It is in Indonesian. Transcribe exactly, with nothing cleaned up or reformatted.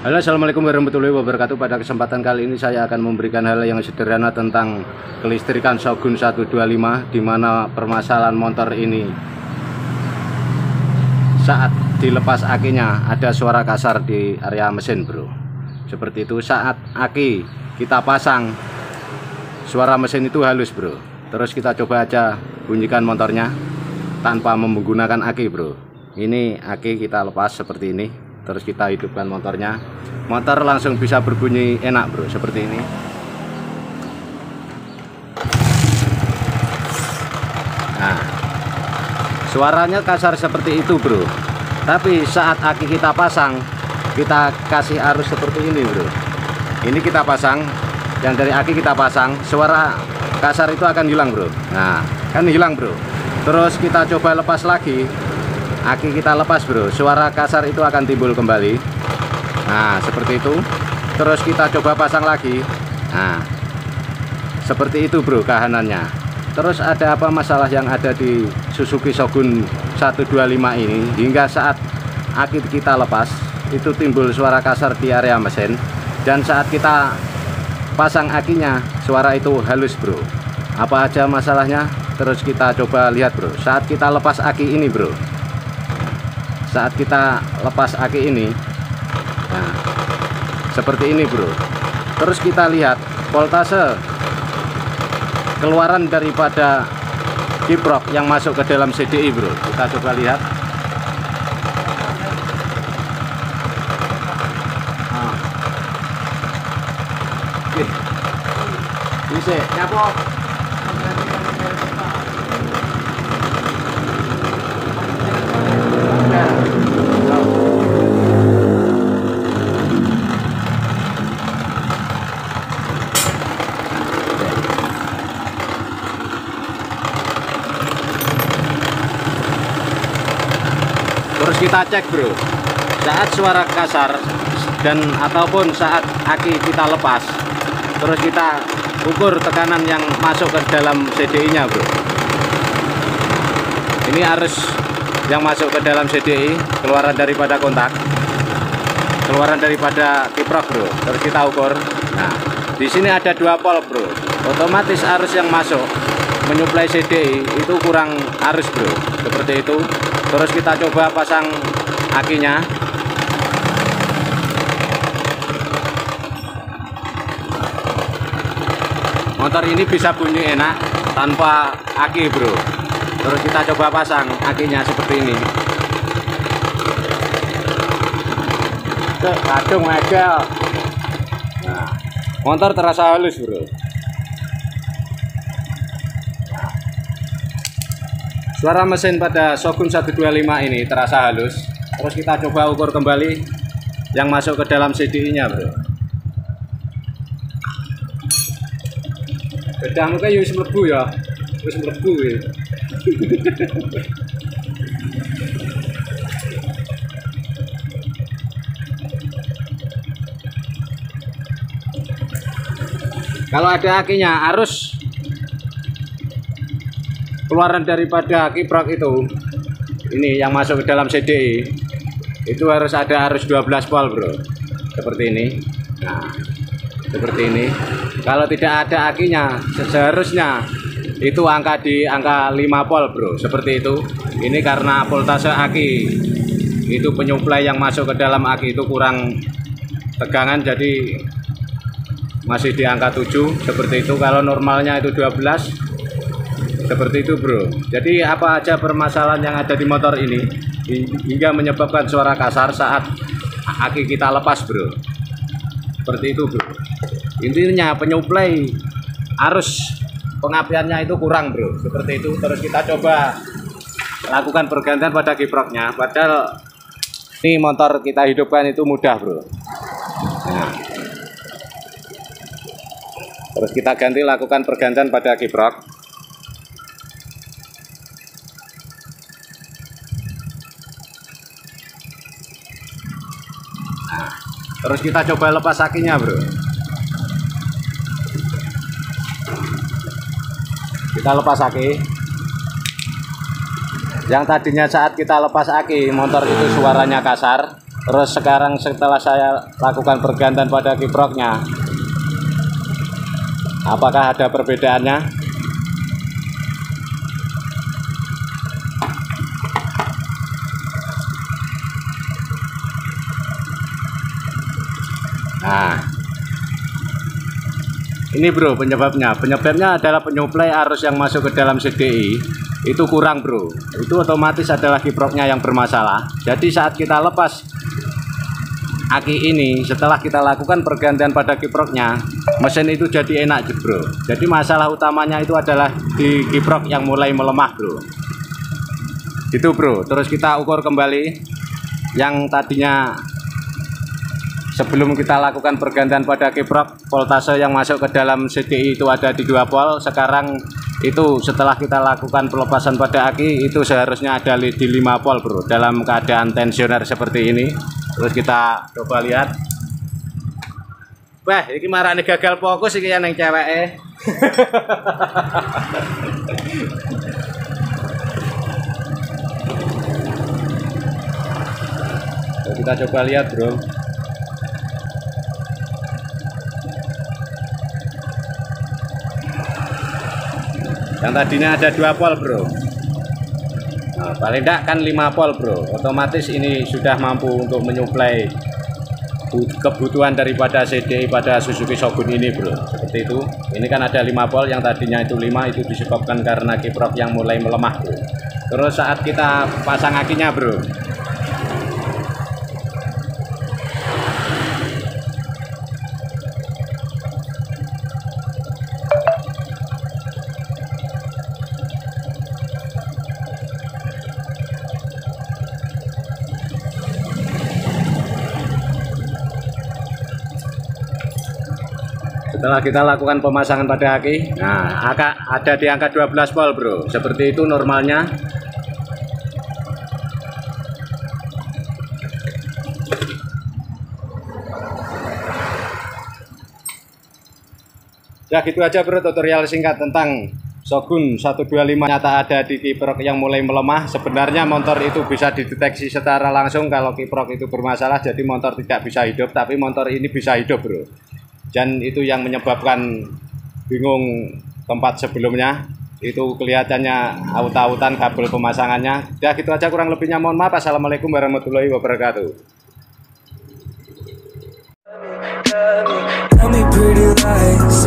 Halo, assalamualaikum warahmatullahi wabarakatuh. Pada kesempatan kali ini saya akan memberikan hal yang sederhana tentang kelistrikan Shogun seratus dua puluh lima, di mana permasalahan motor ini saat dilepas akinya ada suara kasar di area mesin, bro. Seperti itu. Saat aki kita pasang, suara mesin itu halus, bro. Terus kita coba aja bunyikan motornya tanpa menggunakan aki, bro. Ini aki kita lepas seperti ini. Terus kita hidupkan motornya, motor langsung bisa berbunyi enak, bro, seperti ini. Nah, suaranya kasar seperti itu, bro. Tapi saat aki kita pasang, kita kasih arus seperti ini, bro. Ini kita pasang, yang dari aki kita pasang, suara kasar itu akan hilang, bro. Nah, kan hilang, bro. Terus kita coba lepas lagi, aki kita lepas, bro, suara kasar itu akan timbul kembali. Nah, seperti itu. Terus kita coba pasang lagi. Nah, seperti itu, bro, kahanannya. Terus ada apa masalah yang ada di Suzuki Shogun seratus dua puluh lima ini, hingga saat aki kita lepas itu timbul suara kasar di area mesin, dan saat kita pasang akinya suara itu halus, bro. Apa aja masalahnya? Terus kita coba lihat, bro. Saat kita lepas aki ini, bro, saat kita lepas aki ini, nah, seperti ini, bro. Terus kita lihat voltase keluaran daripada kiprok yang masuk ke dalam C D I, bro. Kita coba lihat. Nah. Oke. Bisa nyapok. Terus kita cek, bro, saat suara kasar dan ataupun saat aki kita lepas, terus kita ukur tekanan yang masuk ke dalam C D I nya, bro. Ini arus yang masuk ke dalam C D I, keluaran daripada kontak, keluaran daripada kiprok, bro. Terus kita ukur. Nah, di sini ada dua pol, bro. Otomatis arus yang masuk menyuplai C D I itu kurang arus, bro. Seperti itu. Terus kita coba pasang akinya. Motor ini bisa bunyi enak tanpa aki, bro. Terus kita coba pasang akinya seperti ini. Kadung aja. Nah, motor terasa halus, bro. Suara mesin pada Shogun seratus dua puluh lima ini terasa halus. Terus kita coba ukur kembali yang masuk ke dalam C D I nya, bro. Beda muka ya wis mlebu ya. Wis mlebu ya. Kalau ada akinya, arus keluaran daripada kiprok itu, ini yang masuk ke dalam C D I, itu harus ada arus dua belas volt, bro. Seperti ini. Nah, seperti ini. Kalau tidak ada akinya, seharusnya itu angka di angka lima volt, bro. Seperti itu. Ini karena voltase aki itu penyuplai yang masuk ke dalam aki itu kurang tegangan, jadi masih di angka tujuh. Seperti itu. Kalau normalnya itu dua belas. Seperti itu, bro. Jadi apa aja permasalahan yang ada di motor ini hingga menyebabkan suara kasar saat aki kita lepas, bro. Seperti itu, bro. Intinya penyuplai arus pengapiannya itu kurang, bro. Seperti itu. Terus kita coba lakukan pergantian pada kiproknya. Padahal ini motor kita hidupkan itu mudah, bro. Nah. Terus kita ganti, lakukan pergantian pada kiprok. Terus kita coba lepas akinya, bro. Kita lepas aki. Yang tadinya saat kita lepas aki motor itu suaranya kasar, Terus sekarang setelah saya lakukan pergantian pada kiproknya, apakah ada perbedaannya? Nah, ini bro penyebabnya. Penyebabnya adalah penyuplai arus yang masuk ke dalam C D I itu kurang bro. Itu otomatis adalah kiproknya yang bermasalah. Jadi saat kita lepas aki ini, setelah kita lakukan pergantian pada kiproknya, mesin itu jadi enak bro. Jadi masalah utamanya itu adalah di kiprok yang mulai melemah bro. Itu bro. Terus kita ukur kembali yang tadinya sebelum kita lakukan pergantian pada kiprok, voltase yang masuk ke dalam C D I itu ada di dua volt. Sekarang itu setelah kita lakukan pelepasan pada aki itu seharusnya ada di lima volt bro, dalam keadaan tensioner seperti ini. Terus kita coba lihat. Wah, ini marane gagal fokus iki yang ceweke. Kita coba lihat bro. Yang tadinya ada dua volt bro, nah, paling tidak kan lima volt bro. Otomatis ini sudah mampu untuk menyuplai kebutuhan daripada C D I pada Suzuki Shogun ini bro. Seperti itu. Ini kan ada lima volt, yang tadinya itu lima, itu disebabkan karena kiprok yang mulai melemah bro. Terus saat kita pasang akinya bro, setelah kita lakukan pemasangan pada aki, nah ada di angka dua belas volt bro. Seperti itu normalnya. Ya gitu aja bro tutorial singkat tentang Shogun seratus dua puluh lima. Nyata ada di kiprok yang mulai melemah. Sebenarnya motor itu bisa dideteksi secara langsung kalau kiprok itu bermasalah, jadi motor tidak bisa hidup. Tapi motor ini bisa hidup bro. Dan itu yang menyebabkan bingung tempat sebelumnya. Itu kelihatannya aut-autan kabel pemasangannya. Ya gitu aja, kurang lebihnya mohon maaf. Assalamualaikum warahmatullahi wabarakatuh. Tell me pretty lies.